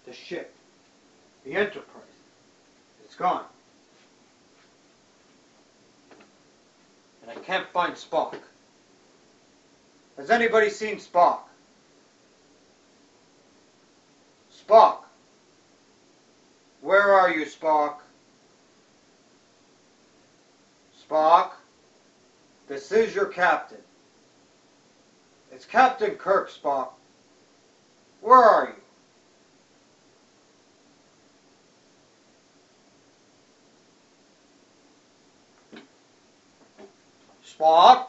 the ship, the Enterprise. It's gone. And I can't find Spock. Has anybody seen Spock? Spock! Where are you, Spock? Spock? This is your captain. It's Captain Kirk, Spock. Where are you? Spock?